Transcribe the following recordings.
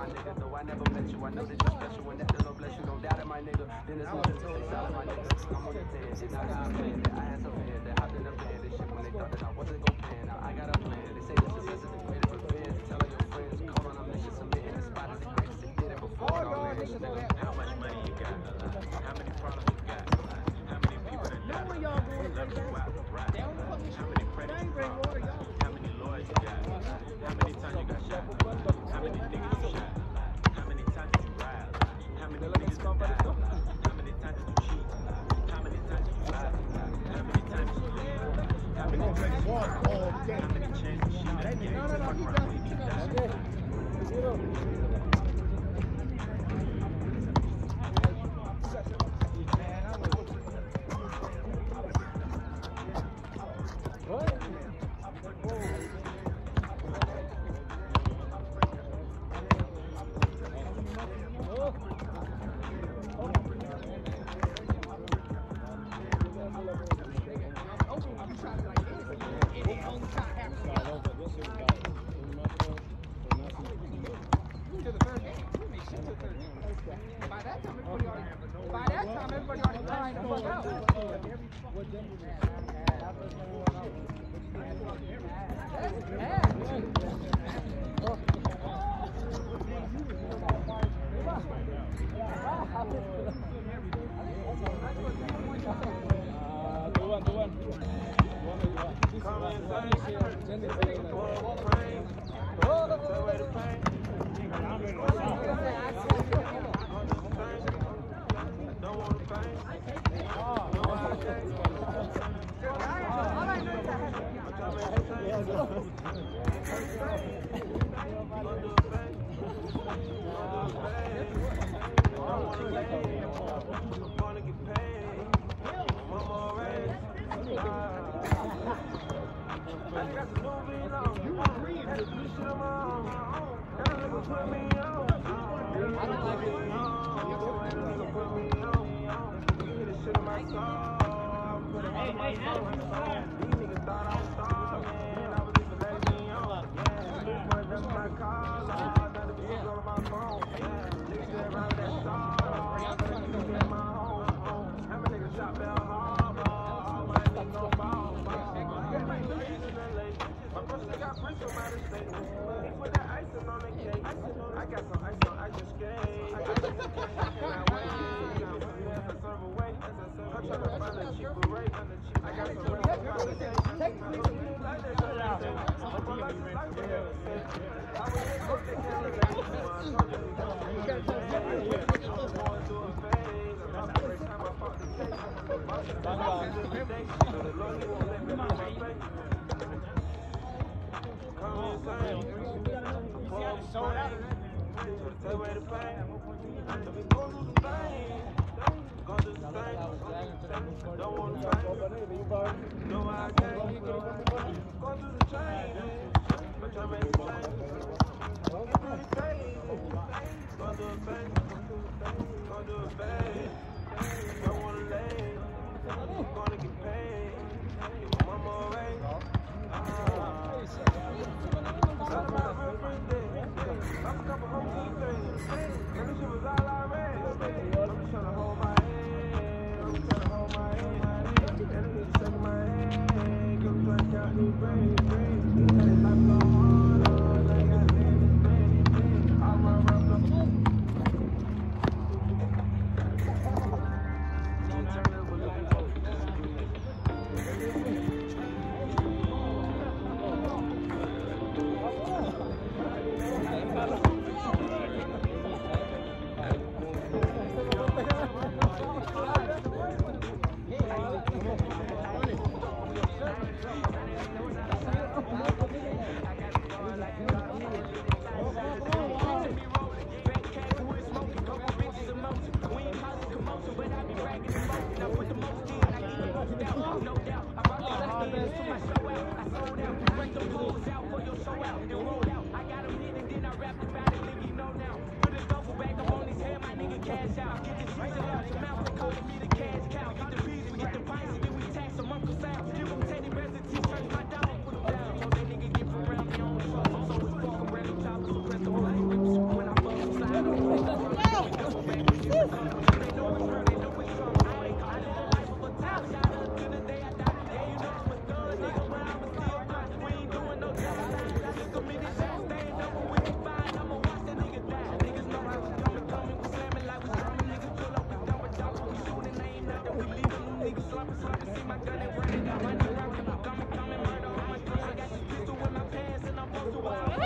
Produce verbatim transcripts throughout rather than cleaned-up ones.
my nigga. Though I never met you, I know that you're special. And that the Lord bless you, no doubt in my nigga. Then there's nothing to say solid, my nigga. I'm on the ten, did not how I planned it. I had some fans that hopped in the band. This shit when they thought that I wasn't gon' pan. Now I got a plan. They say the success is the greatest revenge. Tell all your friends, call on a mission, submit in the spot is the greatest. It did it before it all ends, nigga. How much money you got? How many problems you got? How many people that died? Love you out, right? How many credits you got? How many lawyers you got? How many times you got shot? How many niggas you shot? How many times did you ride? How many niggas you died? How many times did you cheat? How many times did you lie? How many times did you live? How many times did you cry? How many chances you got? No, no, no, you got it.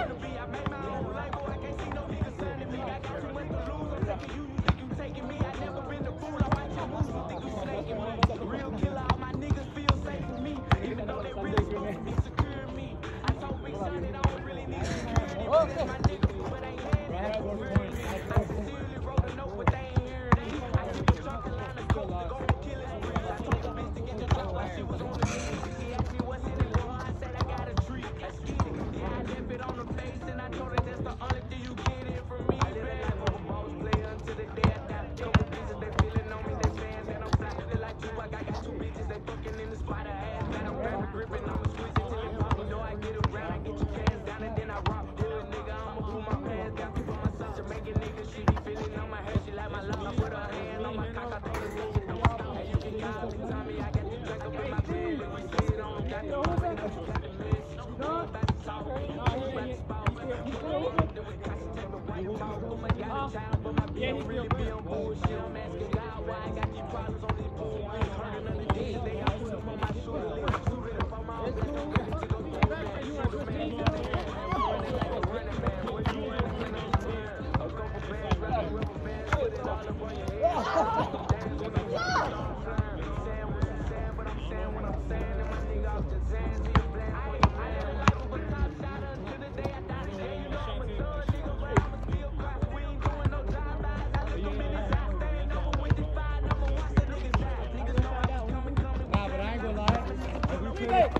wanna be. I made my own label. I can't see no niggas signing me. I got too much to lose. I'm taking you. You think you taking me? I never been the fool. I watch your moves. You think you snaking me? Real killer. All my niggas feel safe with me, even though they really supposed to be securing me. I told Big Shot that I don't really need security, but that's my niggas, but they hands that prefer me. I sincerely wrote a note, but they ain't hearing me. I keep a truck line of scope to go and kill it. I told the bitch to get the top while she was on the knee. She asked me what's in it for her. I said I got a treat. Let's get it. Yeah, I left it on the face, and I told her that's the only thing you get in from me. I live a life of a boss player until the day I die. Couple bitches, they feeling on me, they saying that I'm fly. They like you, I got, got two bitches, they fucking in the spot. I ass got a rapper gripping, I'ma switch it till it pop. You know I get around, I get your pants down, and then I rock. Hood nigga, I'ma pull my pants down, keep on my son. Jamaican nigga, she be feeling on my head, she like my love. I put her hand on my cock, I told her that shit don't stop. Hey, you can call me Tommy, I got the drink up in my bed, and we sit on, got the money, got the mess. No, about to talk, no, about to spout. Then we concentrate on why you talk, oh my God, time for my bill, really be on bullshit. I'm asking God why I got these problems on this pool. Hurting on the days, they got put up on my shoulders. Leave a shooter if I'm all blessed, I'm ready to go through that. Shooter man, running like a running man. What you running when I'm here? A couple bands, rubber rubber bands, put it all up on your head. Dance when I'm saying what you saying, but I'm saying what I'm saying. And my nigga off the sands, he a plan for the plan. Life of a top shot until the day I die. Yeah, you know I'm a thug nigga, but I'ma still cry. We ain't doing no drive-bys. I look them in his eyes, staying over with this fire. I'ma watch the niggas die. Niggas know I was coming, coming. Nah, but I ain't gonna lie. If we could have.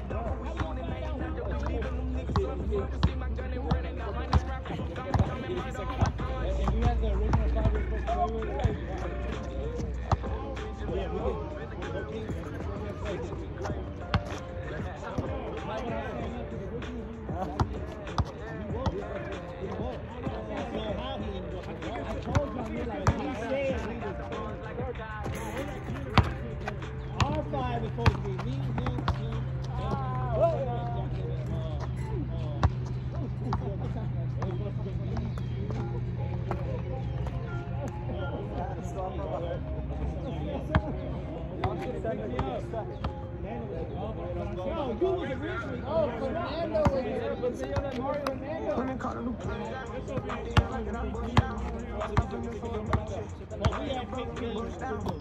If we had the original five, we're supposed to play with it. Yeah, we could. Our five is supposed to be me, him, him, No, you was originally. Oh, Fernando was there, but they don't Mario Fernando. When they call him the play, well, we have big games.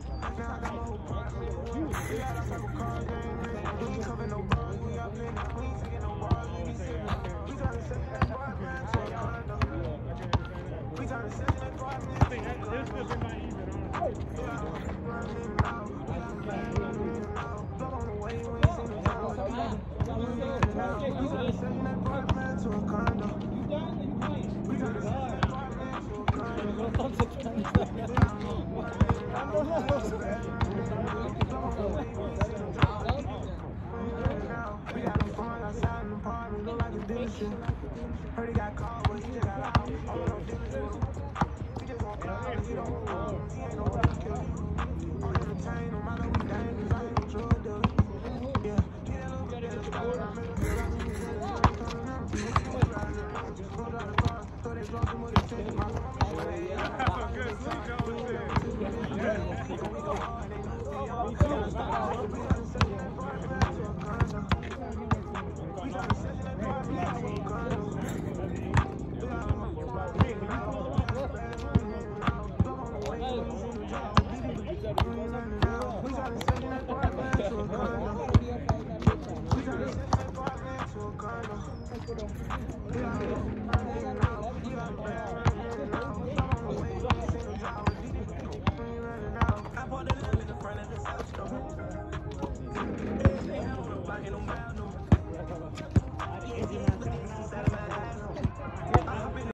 Heard he got called, but he just got out. All of them different. He just won't call, he don't want. He ain't no one to kill you. I'll entertain, no matter what dangerous, I ain't no drug dealer. Yeah, get a little bit of the style, I make a feel like I'm just roll out the car, throw that drunk in with the shit. That's a good sleep, though.